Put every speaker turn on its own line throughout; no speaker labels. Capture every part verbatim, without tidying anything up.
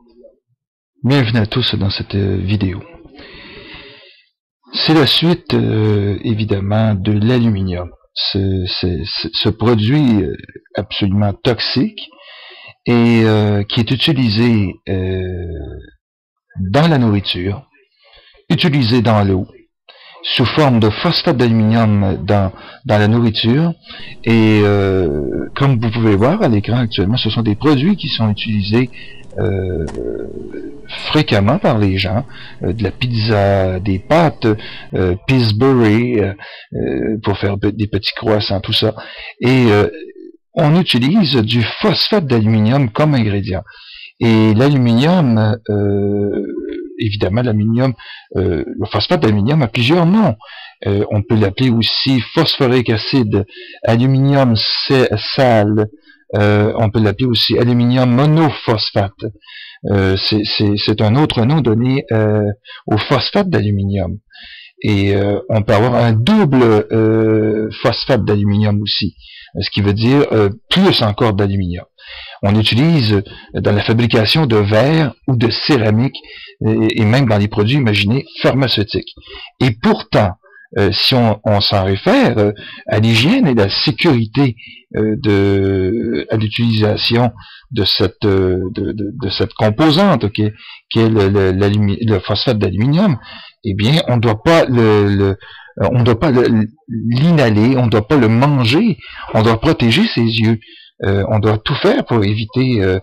Bienvenue à tous dans cette vidéo. C'est la suite, euh, évidemment, de l'aluminium. Ce, ce, ce produit absolument toxique et euh, qui est utilisé euh, dans la nourriture, utilisé dans l'eau, sous forme de phosphate d'aluminium dans, dans la nourriture. Et euh, comme vous pouvez voir à l'écran actuellement, ce sont des produits qui sont utilisés euh, fréquemment par les gens, euh, de la pizza, des pâtes, euh, Pillsbury, euh, euh, pour faire des petits croissants, tout ça. Et euh, on utilise du phosphate d'aluminium comme ingrédient. Et l'aluminium, euh, évidemment, l'aluminium, euh, le phosphate d'aluminium a plusieurs noms. Euh, on peut l'appeler aussi phosphorique acide, aluminium sale, euh, on peut l'appeler aussi aluminium monophosphate. Euh, c'est un autre nom donné euh, au phosphate d'aluminium. Et euh, on peut avoir un double euh, phosphate d'aluminium aussi, ce qui veut dire euh, plus encore d'aluminium. On utilise dans la fabrication de verre ou de céramique et, et même dans les produits, imaginez, pharmaceutiques. Et pourtant, euh, si on, on s'en réfère euh, à l'hygiène et la sécurité euh, de à l'utilisation de cette euh, de, de, de cette composante qui est, qui est le, le, le phosphate d'aluminium, eh bien, on ne doit pas le, le on ne doit pas l'inhaler, on ne doit pas le manger, on doit protéger ses yeux. Euh, on doit tout faire pour éviter euh,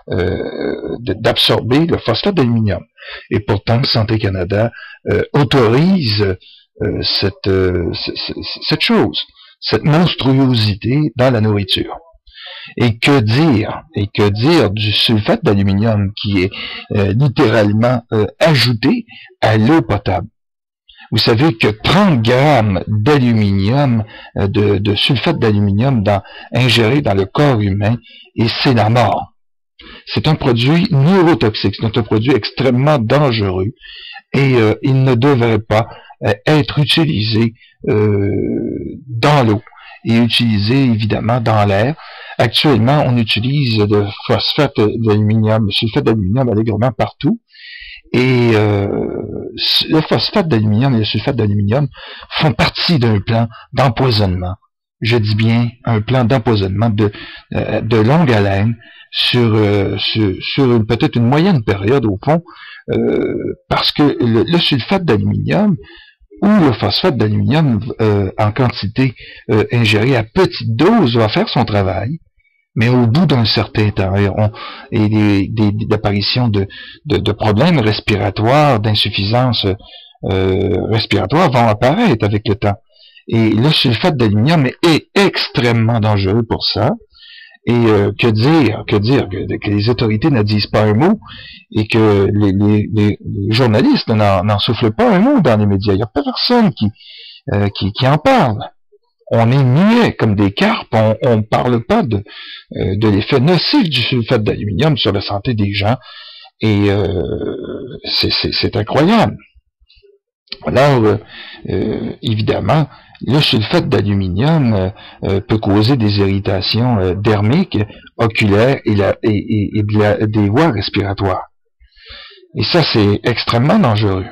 euh, d'absorber le phosphate d'aluminium. Et pourtant, Santé Canada euh, autorise euh, cette, euh, cette chose, cette monstruosité dans la nourriture. Et que dire, et que dire du sulfate d'aluminium qui est euh, littéralement euh, ajouté à l'eau potable. Vous savez que trente grammes d'aluminium, de, de sulfate d'aluminium dans, ingéré dans le corps humain, et c'est la mort. C'est un produit neurotoxique, c'est un produit extrêmement dangereux, et euh, il ne devrait pas euh, être utilisé euh, dans l'eau, et utilisé évidemment dans l'air. Actuellement, on utilise le phosphate d'aluminium, le sulfate d'aluminium allègrement partout, et euh, le phosphate d'aluminium et le sulfate d'aluminium font partie d'un plan d'empoisonnement. Je dis bien un plan d'empoisonnement de, euh, de longue haleine sur, euh, sur, sur peut-être une moyenne période au fond, euh, parce que le, le sulfate d'aluminium ou le phosphate d'aluminium euh, en quantité euh, ingérée à petite dose va faire son travail. Mais au bout d'un certain temps, on, et des, des, des apparitions de, de, de problèmes respiratoires, d'insuffisance euh, respiratoire vont apparaître avec le temps. Et le sulfate d'aluminium est, est extrêmement dangereux pour ça. Et euh, que dire, que dire, que, que les autorités ne disent pas un mot et que les, les, les, les journalistes n'en soufflent pas un mot dans les médias. Il n'y a pas personne qui, euh, qui, qui en parle. On est muet comme des carpes, on ne parle pas de, euh, de l'effet nocif du sulfate d'aluminium sur la santé des gens, et euh, c'est incroyable. Alors, euh, euh, évidemment, le sulfate d'aluminium euh, peut causer des irritations euh, dermiques, oculaires et, la, et, et, et de la, des voies respiratoires. Et ça, c'est extrêmement dangereux.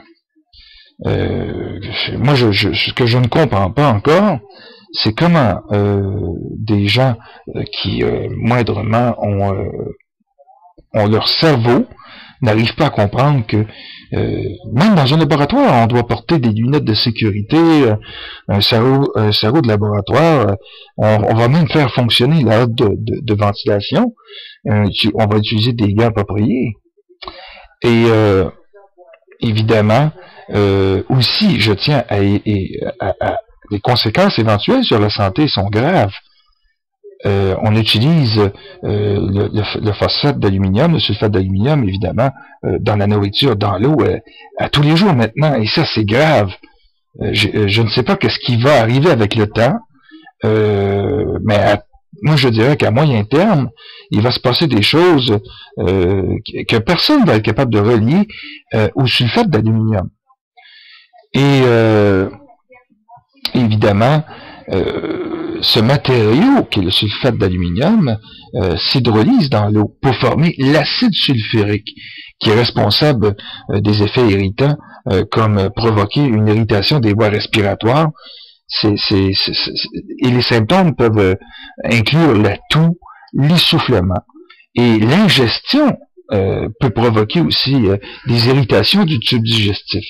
Euh, moi, je, je, ce que je ne comprends pas encore, c'est comment euh, des gens euh, qui euh, moindrement ont, euh, ont leur cerveau n'arrivent pas à comprendre que euh, même dans un laboratoire, on doit porter des lunettes de sécurité, euh, un cerveau, un cerveau de laboratoire, euh, on, on va même faire fonctionner la haute de, de, de ventilation, euh, on va utiliser des gants appropriés. Et euh, évidemment, euh, aussi, je tiens à, à, à les conséquences éventuelles sur la santé sont graves. Euh, on utilise euh, le, le, le phosphate d'aluminium, le sulfate d'aluminium, évidemment, euh, dans la nourriture, dans l'eau, euh, à tous les jours maintenant, et ça, c'est grave. Euh, je, je ne sais pas qu'est-ce qui va arriver avec le temps, euh, mais à, moi, je dirais qu'à moyen terme, il va se passer des choses euh, que personne va être capable de relier euh, au sulfate d'aluminium. Et euh, évidemment, euh, ce matériau, qui est le sulfate d'aluminium, euh, s'hydrolyse dans l'eau pour former l'acide sulfurique, qui est responsable euh, des effets irritants, euh, comme provoquer une irritation des voies respiratoires. C'est, c'est, c'est, c'est, et les symptômes peuvent euh, inclure la toux, l'essoufflement. Et l'ingestion euh, peut provoquer aussi euh, des irritations du tube digestif.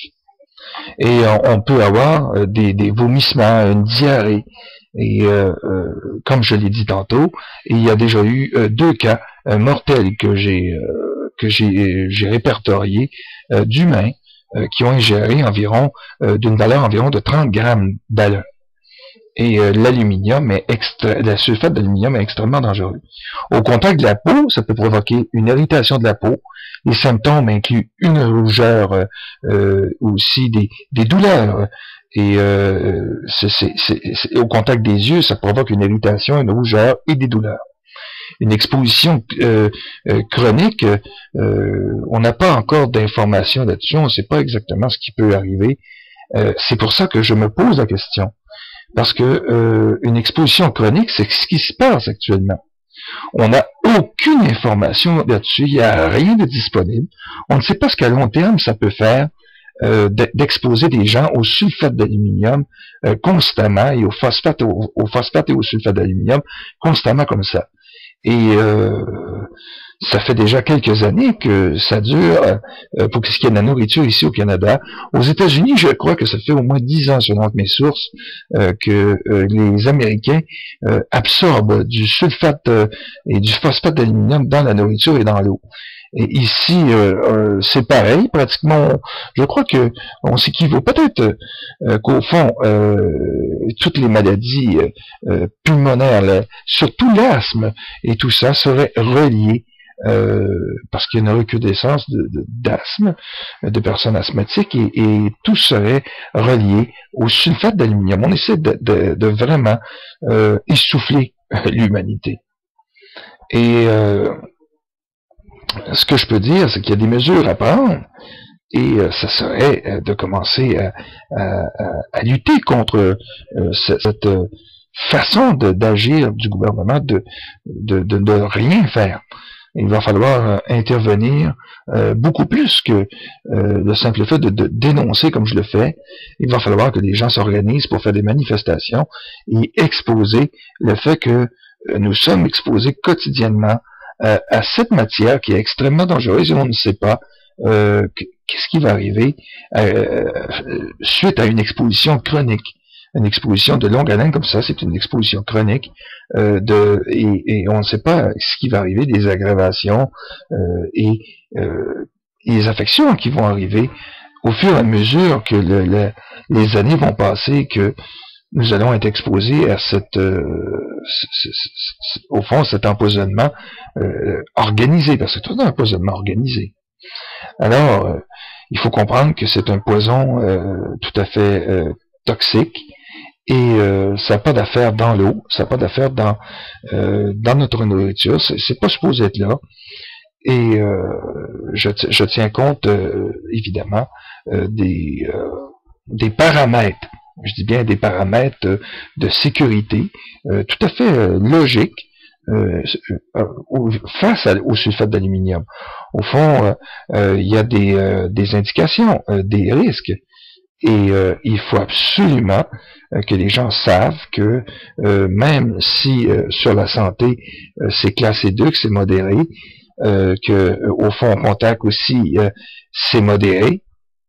Et on, on peut avoir euh, des, des vomissements, une diarrhée. Et euh, euh, comme je l'ai dit tantôt, il y a déjà eu euh, deux cas euh, mortels que j'ai euh, que j'ai j'ai répertoriés euh, d'humains euh, qui ont ingéré environ euh, d'une valeur environ de trente grammes d'alun. Et euh, l'aluminium est extra, la sulfate d'aluminium est extrêmement dangereux. Au contact de la peau, ça peut provoquer une irritation de la peau. Les symptômes incluent une rougeur, euh, euh, aussi des, des douleurs. Et euh, c'est, c'est, c'est, c'est, au contact des yeux, ça provoque une irritation, une rougeur et des douleurs. Une exposition euh, euh, chronique, euh, on n'a pas encore d'informations là-dessus, on ne sait pas exactement ce qui peut arriver. Euh, c'est pour ça que je me pose la question. Parce que euh, une exposition chronique, c'est ce qui se passe actuellement. On n'a aucune information là-dessus, il n'y a rien de disponible. On ne sait pas ce qu'à long terme ça peut faire euh, d'exposer des gens au sulfate d'aluminium euh, constamment et au phosphate, au, au phosphate et au sulfate d'aluminium constamment comme ça. Et euh, ça fait déjà quelques années que ça dure euh, pour ce qui est de la nourriture ici au Canada. Aux États-Unis, je crois que ça fait au moins dix ans, selon mes sources, euh, que euh, les Américains euh, absorbent du sulfate euh, et du phosphate d'aluminium dans la nourriture et dans l'eau. Et ici, euh, euh, c'est pareil, pratiquement, je crois que on s'équivaut peut-être euh, qu'au fond, euh, toutes les maladies euh, pulmonaires, là, surtout l'asthme et tout ça, seraient reliées, euh, parce qu'il y a une recrudescence de, de, d'asthme, de personnes asthmatiques, et, et tout serait relié au sulfate d'aluminium. On essaie de, de, de vraiment euh, essouffler l'humanité. Et euh, ce que je peux dire, c'est qu'il y a des mesures à prendre, et euh, ça serait euh, de commencer à, à, à lutter contre euh, cette euh, façon d'agir du gouvernement de, de, de, de rien faire. Il va falloir euh, intervenir euh, beaucoup plus que euh, le simple fait de, de dénoncer comme je le fais. Il va falloir que les gens s'organisent pour faire des manifestations et exposer le fait que euh, nous sommes exposés quotidiennement euh, à cette matière qui est extrêmement dangereuse et on ne sait pas euh, qu'est-ce qui va arriver euh, suite à une exposition chronique. Une exposition de longue haleine comme ça, c'est une exposition chronique, euh, de, et, et on ne sait pas ce qui va arriver, des aggravations euh, et, euh, et les affections qui vont arriver au fur et à mesure que le, le, les années vont passer, que nous allons être exposés à cette, euh, c, c, c, au fond, cet empoisonnement euh, organisé, parce que c'est un empoisonnement organisé. Alors, euh, il faut comprendre que c'est un poison euh, tout à fait euh, toxique. Et euh, ça n'a pas d'affaire dans l'eau, ça n'a pas d'affaire dans euh, dans notre nourriture, c'est pas supposé être là. Et euh, je, je tiens compte euh, évidemment euh, des euh, des paramètres, je dis bien des paramètres de sécurité euh, tout à fait euh, logiques euh, euh, face à, au sulfate d'aluminium. Au fond, euh, euh, il y a des euh, des indications, euh, des risques. Et euh, il faut absolument euh, que les gens savent que euh, même si euh, sur la santé euh, c'est classé deux, que c'est modéré, euh, que euh, au fond contact aussi euh, c'est modéré,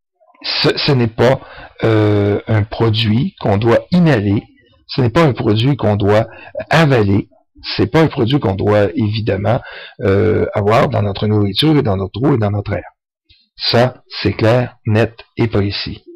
ce, ce n'est pas euh, un produit qu'on doit inhaler, ce n'est pas un produit qu'on doit avaler, c'est pas un produit qu'on doit évidemment euh, avoir dans notre nourriture et dans notre eau et dans notre air. Ça, c'est clair, net et précis.